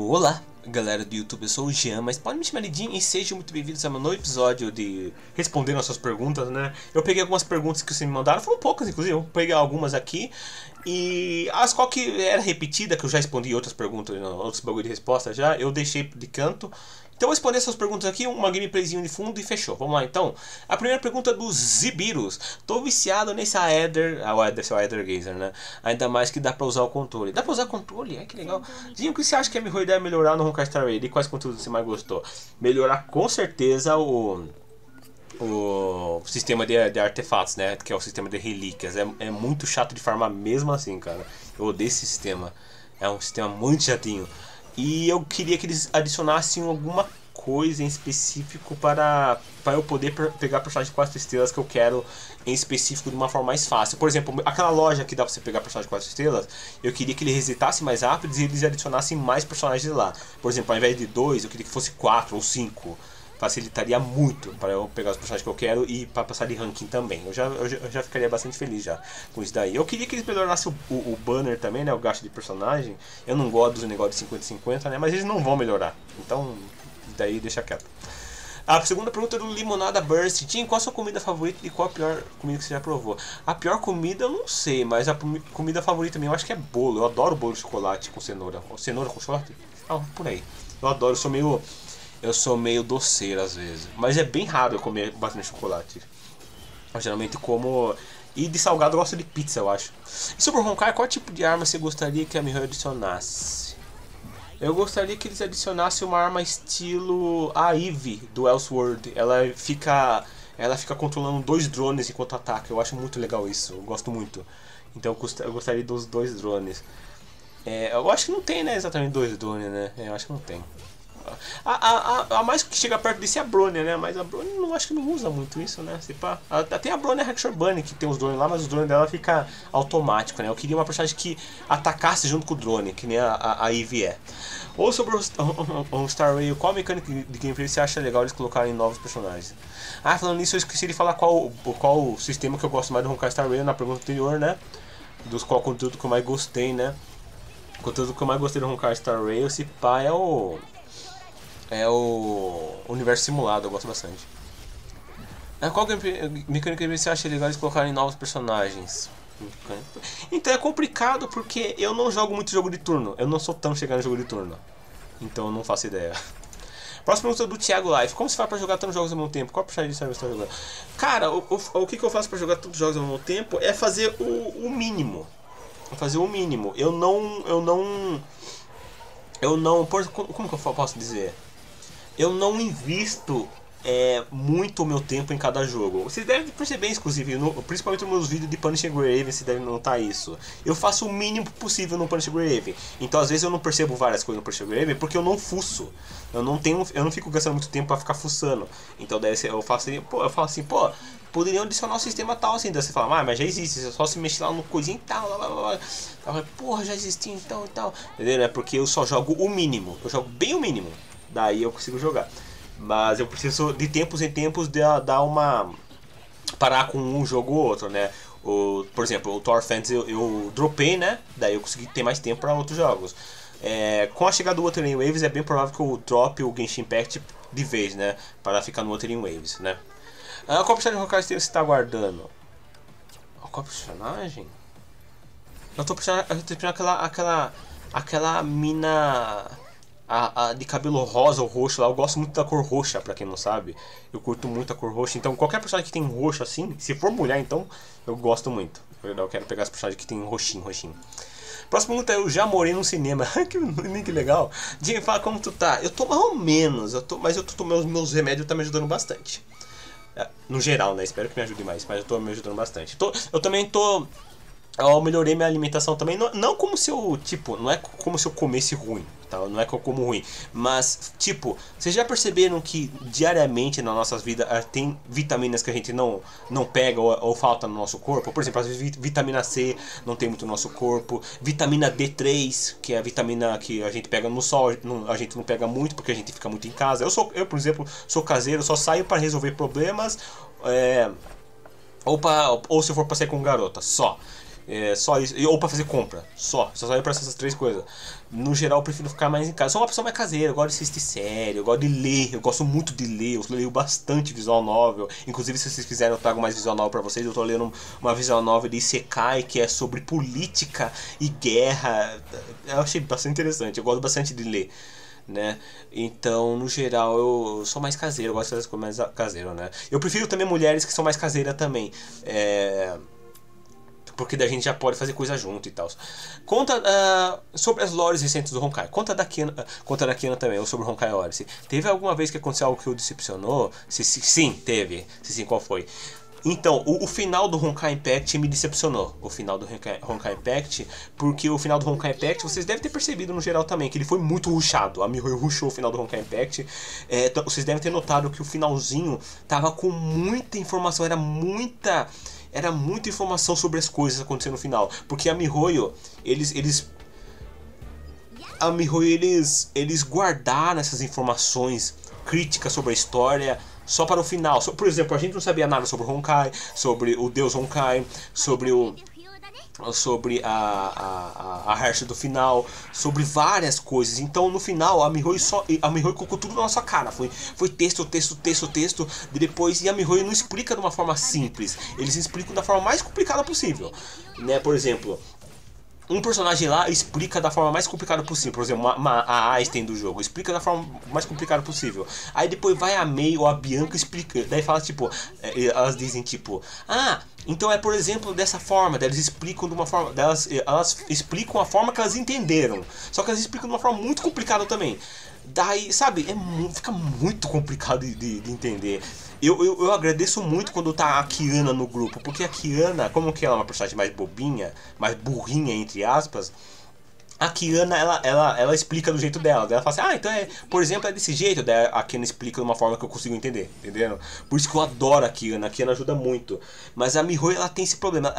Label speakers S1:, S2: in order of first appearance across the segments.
S1: Olá, galera do YouTube, eu sou o Jean, mas pode me chamar de Jim e sejam muito bem-vindos a um novo episódio de respondendo as suas perguntas, né? Eu peguei algumas perguntas que vocês me mandaram, foram poucas inclusive, eu peguei algumas aqui e as qual que era repetida, que eu já respondi outras perguntas, outros bagulho de resposta já, eu deixei de canto. Então eu vou responder essas perguntas aqui, uma gameplayzinho de fundo e fechou. Vamos lá então. A primeira pergunta é do Zibirus. Tô viciado nesse Aether, deve ser o Aether Gazer, né? Ainda mais que dá pra usar o controle. Dá pra usar o controle? Ai, que legal. Dinho, o que você acha que a melhor ideia é melhorar no Honkai Star Rail? E quais conteúdos você mais gostou? Melhorar com certeza o sistema de artefatos, né? Que é o sistema de relíquias. É muito chato de farmar mesmo assim, cara. Eu odeio esse sistema. É um sistema muito chatinho. E eu queria que eles adicionassem alguma coisa em específico para eu poder pegar personagens de 4 estrelas que eu quero em específico de uma forma mais fácil. Por exemplo, aquela loja que dá pra você pegar personagens de 4 estrelas, eu queria que ele resetasse mais rápido e eles adicionassem mais personagens lá. Por exemplo, ao invés de 2, eu queria que fosse 4 ou 5. Facilitaria muito para eu pegar os personagens que eu quero e para passar de ranking também. Eu já ficaria bastante feliz já com isso daí. Eu queria que eles melhorassem o banner também, né? O gasto de personagem. Eu não gosto dos negócios de 50-50, né? Mas eles não vão melhorar. Então, daí deixa quieto. A segunda pergunta é do Limonada Burst. Tim, qual a sua comida favorita e qual a pior comida que você já provou? A pior comida eu não sei, mas a comida favorita minha eu acho que é bolo. Eu adoro bolo de chocolate com cenoura. Cenoura com chocolate? Ah, por aí. Eu adoro, eu sou meio doceiro às vezes, mas é bem raro eu comer bastante chocolate. Eu geralmente como... E de salgado eu gosto de pizza, eu acho. E sobre o Honkai, qual tipo de arma você gostaria que a Miho adicionasse? Eu gostaria que eles adicionassem uma arma estilo a Eve do Elsword. Ela fica controlando 2 drones enquanto ataca. Eu acho muito legal isso, eu gosto muito. Então eu gostaria dos 2 drones. Eu acho que não tem, né, exatamente 2 drones, né? Eu acho que não tem. A mais que chega perto disso é a Bronya, né? Mas a Bronya não acho que não usa muito isso, né? Até a Bronya Hackshaw Bunny que tem os drones lá, mas os drones dela fica automático, né? Eu queria uma personagem que atacasse junto com o drone, que nem a Eve é. Ou sobre o Star Rail, qual mecânica de gameplay você acha legal eles colocarem novos personagens? Ah, falando nisso, eu esqueci de falar qual o sistema que eu gosto mais do Honkai Star Rail na pergunta anterior, né? Qual conteúdo que eu mais gostei, né? O conteúdo que eu mais gostei do Honkai Star Rail, esse pá é o universo simulado, eu gosto bastante. Qual mecânica você acha legal eles colocarem novos personagens? Então é complicado porque eu não jogo muito jogo de turno. Eu não sou tão chegado no jogo de turno. Então eu não faço ideia. Próxima pergunta do Thiago Life. Como se faz pra jogar tantos jogos ao mesmo tempo? Qual personagem você está jogando? Cara, o que eu faço pra jogar tantos jogos ao mesmo tempo é fazer o mínimo. Fazer o mínimo. Eu não... Como que eu posso dizer? Eu não invisto muito o meu tempo em cada jogo. Vocês devem perceber, inclusive, principalmente nos meus vídeos de Punishing Grave, vocês devem notar isso. Eu faço o mínimo possível no Punishing Grave. Então, às vezes, eu não percebo várias coisas no Punishing Grave porque eu não fuço. Eu não fico gastando muito tempo pra ficar fuçando. Então, daí eu falo assim, pô, poderiam adicionar um sistema tal assim. Daí você fala, mas já existe, é só se mexer lá no coisinho e tal, porra, já existiu então e tal. Entendeu? É porque eu só jogo o mínimo. Eu jogo bem o mínimo. Daí eu consigo jogar. Mas eu preciso de tempos em tempos dar uma... parar com um jogo ou outro, né? Por exemplo, o Tower Fantasy eu dropei, né? Daí eu consegui ter mais tempo para outros jogos. Com a chegada do Wuthering Waves é bem provável que eu drope o Genshin Impact de vez, né? Para ficar no Wuthering Waves, né? Qual personagem de Honkai você está guardando? Qual personagem? Eu tô pensando aquela mina... de cabelo rosa ou roxo lá, eu gosto muito da cor roxa, pra quem não sabe. Eu curto muito a cor roxa, então qualquer personagem que tem roxo assim, se for mulher então, eu gosto muito. Eu quero pegar as personagens que tem roxinho. Próxima pergunta é: eu já morei no cinema. que legal. Jim, fala como tu tá. Eu tô mais ou menos, mas eu tô tomando meus remédios, tá me ajudando bastante. No geral, né? Espero que me ajude mais, mas eu tô me ajudando bastante. Eu também tô... Eu melhorei minha alimentação também, não como se eu, tipo, não é como se eu comesse ruim, tá? Não é que eu como ruim, mas, tipo, vocês já perceberam que diariamente na nossas vidas tem vitaminas que a gente não pega ou falta no nosso corpo? Por exemplo, às vezes vitamina C não tem muito no nosso corpo, vitamina D3, que é a vitamina que a gente pega no sol, a gente não pega muito porque a gente fica muito em casa. Eu por exemplo, sou caseiro, só saio para resolver problemas, ou se eu for passear com garota, só. Só isso. Ou pra fazer compra. Só saio pra essas 3 coisas. No geral eu prefiro ficar mais em casa. Sou uma pessoa mais caseira, eu gosto de assistir série, eu gosto de ler, eu gosto muito de ler, eu leio bastante visual novel. Inclusive, se vocês quiserem eu trago mais visual novel pra vocês. Eu tô lendo uma visual novel de Isekai, que é sobre política e guerra. Eu achei bastante interessante, eu gosto bastante de ler, né? Então, no geral, eu sou mais caseiro, eu gosto das coisas mais caseiro, né? Eu prefiro também mulheres que são mais caseiras também. Porque daí a gente já pode fazer coisa junto e tal. Conta sobre as lores recentes do Honkai. Conta da Kiana também, ou sobre o Honkai Odyssey. Teve alguma vez que aconteceu algo que o decepcionou? Sim, teve. Se sim, qual foi? Então, o final do Honkai Impact me decepcionou. O final do Honkai Impact, porque o final do Honkai Impact, vocês devem ter percebido no geral também, que ele foi muito rushado. A MiHoYo rushou o final do Honkai Impact. Vocês devem ter notado que o finalzinho tava com muita informação, era muita informação sobre as coisas acontecendo no final. Porque a MiHoYo, eles guardaram essas informações críticas sobre a história só para o final. Por exemplo, a gente não sabia nada sobre o Honkai, sobre o deus Honkai, sobre a Hearth do final, sobre várias coisas. Então no final a MiHoYo colocou tudo na nossa cara. Foi texto, depois, e a MiHoYo não explica de uma forma simples. Eles explicam da forma mais complicada possível, né? Por exemplo, um personagem lá explica da forma mais complicada possível. Por exemplo, a Einstein do jogo explica da forma mais complicada possível. Aí depois vai a Mei ou a Bianca explica. Daí fala tipo, elas dizem tipo, então por exemplo dessa forma. Daí eles explicam de uma forma, elas explicam a forma que elas entenderam. Só que elas explicam de uma forma muito complicada também. Daí, sabe, fica muito complicado de entender. Eu agradeço muito quando tá a Kiana no grupo, porque a Kiana, como que ela é uma personagem mais bobinha, mais burrinha, entre aspas, a Kiana, ela explica do jeito dela. Ela fala assim, então por exemplo, é desse jeito. Daí a Kiana explica de uma forma que eu consigo entender, entendendo? Por isso que eu adoro a Kiana ajuda muito. Mas a MiHoYo, ela tem esse problema,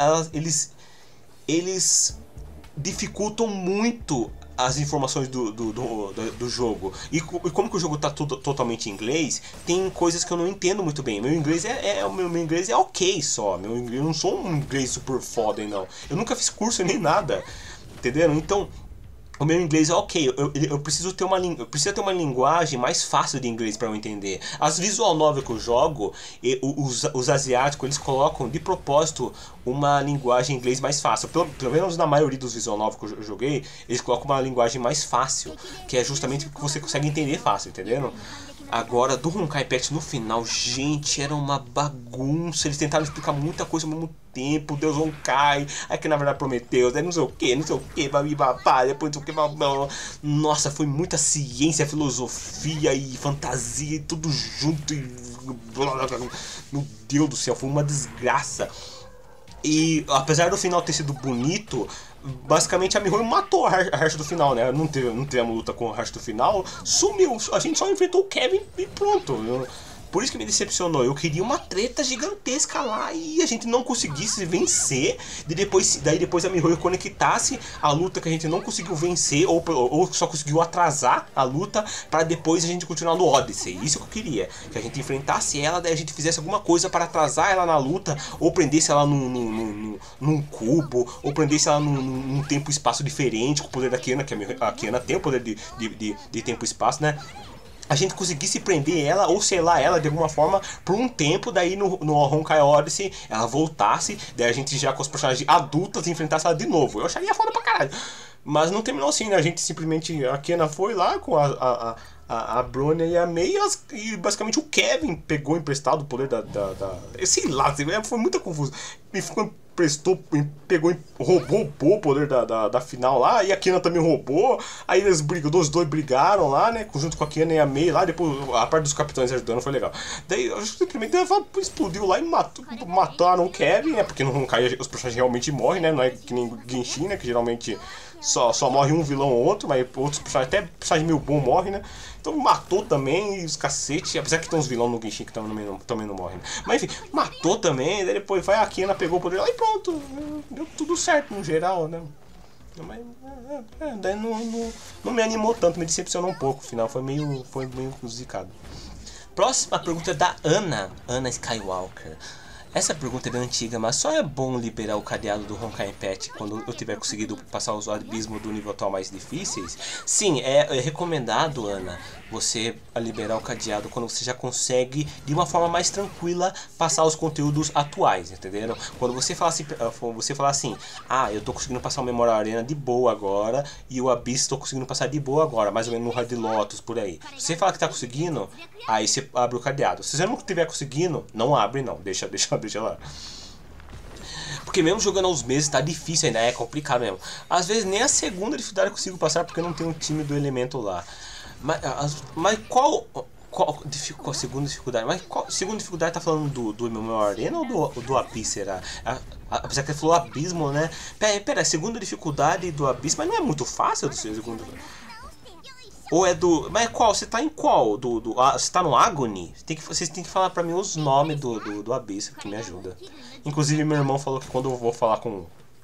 S1: eles dificultam muito as informações do jogo. E como que o jogo tá totalmente em inglês, tem coisas que eu não entendo muito bem. Meu inglês meu inglês é ok só. Eu não sou um inglês super foda, não. Eu nunca fiz curso nem nada, entendeu? Então, o meu inglês é ok, eu preciso ter uma linguagem mais fácil de inglês para eu entender. As visual novel que eu jogo, os asiáticos, eles colocam de propósito uma linguagem em inglês mais fácil. Pelo menos na maioria dos visual novel que eu joguei, eles colocam uma linguagem mais fácil, que é justamente o que você consegue entender fácil, entendendo? Agora, do Honkai Impact no final, gente, era uma bagunça. Eles tentaram explicar muita coisa ao mesmo tempo. Deus Honkai, aí que na verdade prometeu, não sei o que, babá, depois não sei o que, nossa, foi muita ciência, filosofia e fantasia e tudo junto. Meu Deus do céu, foi uma desgraça. E apesar do final ter sido bonito, basicamente a MiHoYo matou a Hearth do final, né? Não tivemos luta com a Hearth do final, sumiu. A gente só enfrentou o Kevin e pronto. Por isso que me decepcionou. Eu queria uma treta gigantesca lá e a gente não conseguisse vencer. Daí depois a MiHoYo conectasse a luta que a gente não conseguiu vencer, ou só conseguiu atrasar a luta, para depois a gente continuar no Odyssey. Isso que eu queria. Que a gente enfrentasse ela, daí a gente fizesse alguma coisa para atrasar ela na luta, ou prendesse ela num cubo, ou prendesse ela num tempo e espaço diferente, com o poder da Kiana, que a Kiana tem o poder de tempo e espaço, né? A gente conseguisse prender ela ou selar ela de alguma forma por um tempo, daí no Honkai Odyssey ela voltasse, daí a gente já com os personagens adultas enfrentasse ela de novo. Eu acharia foda pra caralho. Mas não terminou assim, né? A gente simplesmente, a Kiana foi lá com a Bronya e a Mei, e basicamente o Kevin pegou emprestado o poder sei lá, foi muito confuso. Me ficou pegou e roubou o poder da final lá, e a Kiana também roubou. Aí os dois brigaram lá, né, junto com a Kiana e a Mei lá. Depois a parte dos capitães ajudando foi legal. Daí simplesmente explodiu lá e mataram o Kevin, né, porque não cai, os personagens realmente morrem, né, não é que nem Genshin, né, que geralmente só morre um vilão ou outro, mas outros personagens, até personagem meio bom morre, né. Então matou também, e os cacete, apesar que tem uns vilões no Genshin que também não morrem. Mas enfim, matou também, daí depois vai a Kiana, pegou o poder lá e pronto. Deu tudo certo no geral, né? Mas daí não me animou tanto, me decepcionou um pouco. O final foi meio zicado. Próxima pergunta é da Ana Skywalker. Essa pergunta é bem antiga, mas só é bom liberar o cadeado do Honkai Impact quando eu tiver conseguido passar os abismos do nível atual mais difíceis? Sim, é recomendado, Ana, você liberar o cadeado quando você já consegue, de uma forma mais tranquila, passar os conteúdos atuais, entenderam? Quando você fala assim, ah, eu tô conseguindo passar o Memorial Arena de boa agora, e o Abyss tô conseguindo passar de boa agora, mais ou menos no Red Lotus, por aí. Se você falar que tá conseguindo, aí você abre o cadeado. Se você não estiver conseguindo, não abre não, deixa lá. Porque mesmo jogando aos meses tá difícil ainda, é complicado mesmo. Às vezes nem a segunda dificuldade eu consigo passar porque eu não tenho um time do elemento lá. Mas qual segunda dificuldade? Mas qual segunda dificuldade tá falando do Memorial Arena ou do Abyss, será? Apesar que ele falou abismo, né? Pera, segunda dificuldade do Abyss, mas não é muito fácil do segundo. Ou é do... Mas qual? Você tá em qual? Você tá no Agony? Vocês têm que falar pra mim os nomes do Abyss, que me ajuda. Inclusive meu irmão falou que quando eu vou falar com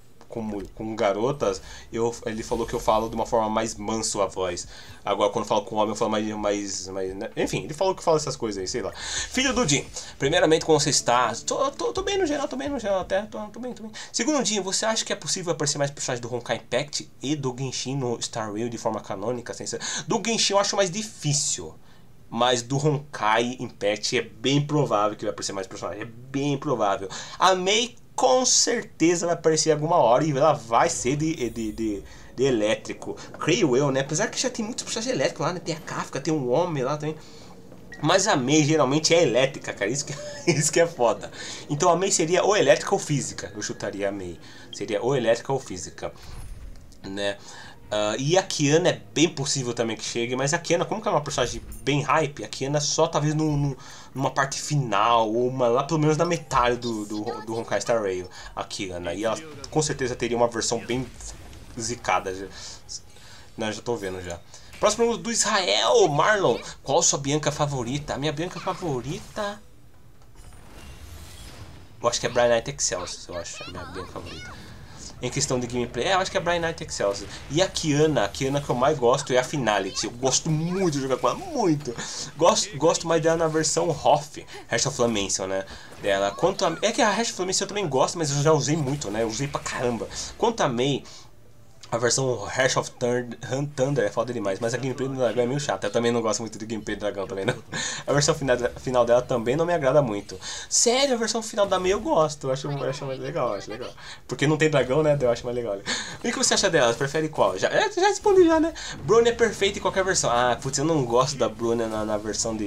S1: garotas, ele falou que eu falo de uma forma mais manso a voz. Agora quando eu falo com homem eu falo mais né? Enfim, ele falou que fala essas coisas aí, sei lá. Filho do Jim, primeiramente como você está? Tô bem no geral, até, tô bem. Segundo Jim, você acha que é possível aparecer mais personagens do Honkai Impact e do Genshin no Star Rail de forma canônica? Do Genshin eu acho mais difícil. Mas do Honkai Impact é bem provável que vai aparecer mais personagens. É bem provável. A Mei com certeza vai aparecer alguma hora e ela vai ser de elétrico. Creio eu, né? Apesar que já tem muitos personagens elétricos lá, né? Tem a Kafka, tem um homem lá também. Mas a Mei geralmente é elétrica, cara. Isso que é foda. Então a Mei seria ou elétrica ou física. Eu chutaria a Mei. Seria ou elétrica ou física, né? E a Kiana é bem possível também que chegue, mas a Kiana, como que é uma personagem bem hype, a Kiana só talvez numa parte final, ou lá pelo menos na metade do Honkai Star Rail, a Kiana. E ela com certeza teria uma versão bem zicada. Não, já tô vendo já. Próximo do Israel, Marlon. Qual a sua Bianca favorita? A minha Bianca favorita... Eu acho que é Brian Knight Excelsior, eu acho, a minha Bianca favorita. Em questão de gameplay, eu acho que é Brian Knight Excelsior. E a Kiana que eu mais gosto é a Finality. Eu gosto muito de jogar com ela, muito. Gosto mais dela na versão Hoth, Heart of Lamention, né? Dela. É que a Heart of Lamention eu também gosto, mas eu já usei muito, né? Eu usei pra caramba. Quanto a Mei, a versão Heart of Thunder é foda demais, mas a gameplay do dragão é meio chata. Eu também não gosto muito do gameplay do dragão, também não. A versão final dela também não me agrada muito. Sério, a versão final da Mei eu gosto, eu acho mais legal, acho legal. Porque não tem dragão, né? Eu acho mais legal. E o que você acha dela? Você prefere qual? Já respondi já, né? Bruna é perfeita em qualquer versão. Ah, putz, eu não gosto da Bruna na versão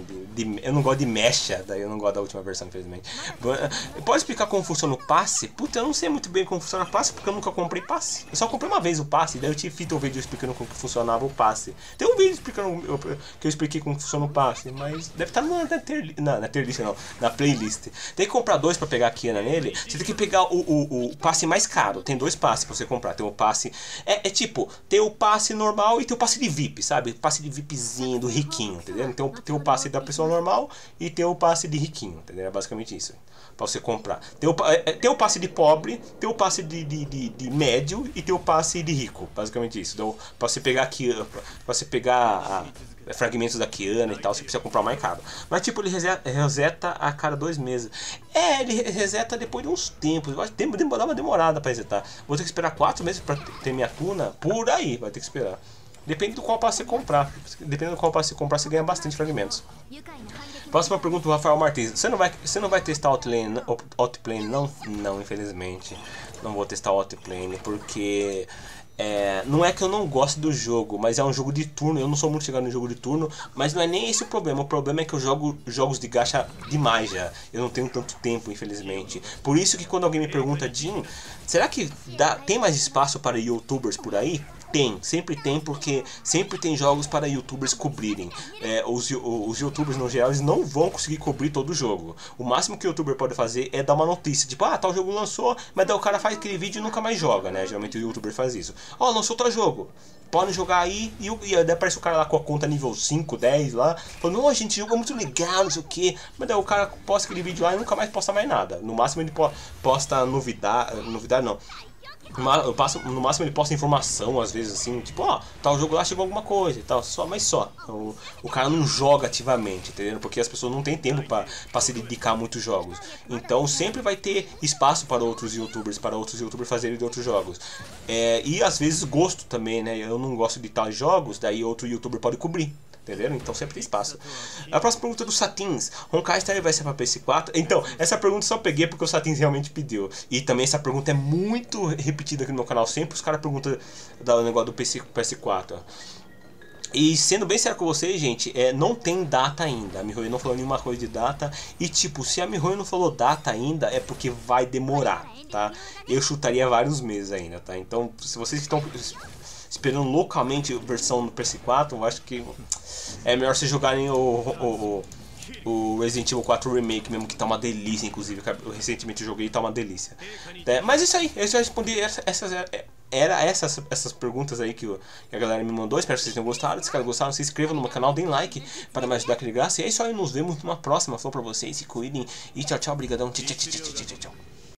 S1: eu não gosto de Mecha, daí eu não gosto da última versão, infelizmente. Pode explicar como funciona o passe? Putz, eu não sei muito bem como funciona o passe, porque eu nunca comprei passe. Eu só comprei uma vez o passe, daí eu tive feito um vídeo explicando como funcionava o passe. Tem um vídeo explicando que eu expliquei como funciona o passe, mas deve estar na tier list, não, na playlist. Tem que comprar dois pra pegar a Kiana nele. Você tem que pegar o passe mais caro. Tem dois passes pra você comprar. Tem o passe. Tipo, tem o passe normal e tem o passe de VIP, sabe? Passe de VIPzinho, do riquinho, entendeu? Então tem o passe da pessoa normal e tem o passe de riquinho, entendeu? É basicamente isso. Pra você comprar. Tem o passe de pobre, tem o passe de médio e tem o passe de rico. Basicamente isso. Então, pra você pegar aqui, pra você pegar fragmentos da Kiana e tal, você precisa comprar o mais caro. Mas tipo, ele reseta a cada 2 meses. Ele reseta depois de uns tempos. Eu acho que dá uma demorada pra resetar. Vou ter que esperar 4 meses pra ter minha tuna. Por aí, vai ter que esperar. Depende do qual passe você comprar. Dependendo do qual passe você comprar, você ganha bastante fragmentos. Próxima pergunta do Rafael Martins. Você não vai testar Outplane? Não? Não, infelizmente. Não vou testar Outplane, porque... não é que eu não gosto do jogo, mas é um jogo de turno. Eu não sou muito chegado no jogo de turno, mas não é nem esse o problema. O problema é que eu jogo jogos de gacha demais já. Eu não tenho tanto tempo, infelizmente. Por isso que quando alguém me pergunta, Jim, será que tem mais espaço para youtubers por aí? Sempre tem, porque sempre tem jogos para youtubers cobrirem. Os youtubers no geral eles não vão conseguir cobrir todo o jogo. O máximo que o youtuber pode fazer é dar uma notícia, tipo, tal jogo lançou, mas daí o cara faz aquele vídeo e nunca mais joga, né? Geralmente o youtuber faz isso. Lançou tal jogo, podem jogar aí, e daí aparece o cara lá com a conta nível 5, 10 lá, falando, não, gente, jogo é muito legal, não sei o que, mas daí o cara posta aquele vídeo lá e nunca mais posta mais nada. No máximo ele posta novidade não. No máximo ele posta informação, às vezes assim, tipo, ó, tal jogo lá chegou alguma coisa e tal, mas só. O cara não joga ativamente, entendeu? Porque as pessoas não têm tempo pra se dedicar a muitos jogos. Então sempre vai ter espaço para outros youtubers fazerem de outros jogos. E às vezes gosto também, né? Eu não gosto de tais jogos, daí outro youtuber pode cobrir. Entenderam? Então sempre tem espaço. A próxima pergunta é do Satins. Honkai Star vai ser pra PS4? Então, essa pergunta eu só peguei porque o Satins realmente pediu. E também essa pergunta é muito repetida aqui no meu canal. Sempre os caras perguntam do negócio do PS4. E sendo bem sério com vocês, gente, não tem data ainda. A MiHoYo não falou nenhuma coisa de data. E tipo, se a MiHoYo não falou data ainda, é porque vai demorar, tá? Eu chutaria vários meses ainda, tá? Então, se vocês estão esperando loucamente a versão do PS4, eu acho que é melhor vocês jogarem o Resident Evil 4 Remake mesmo, que tá uma delícia, inclusive. Eu recentemente joguei e tá uma delícia. Mas isso aí, eu já respondi essas perguntas aí que a galera me mandou. Espero que vocês tenham gostado. Se gostaram, se inscrevam no meu canal, deem like para me ajudar aqui de graça. E é isso aí, nos vemos numa próxima. Falou pra vocês, se cuidem e tchau, tchau, brigadão. Tchau, tchau, tchau, tchau, tchau.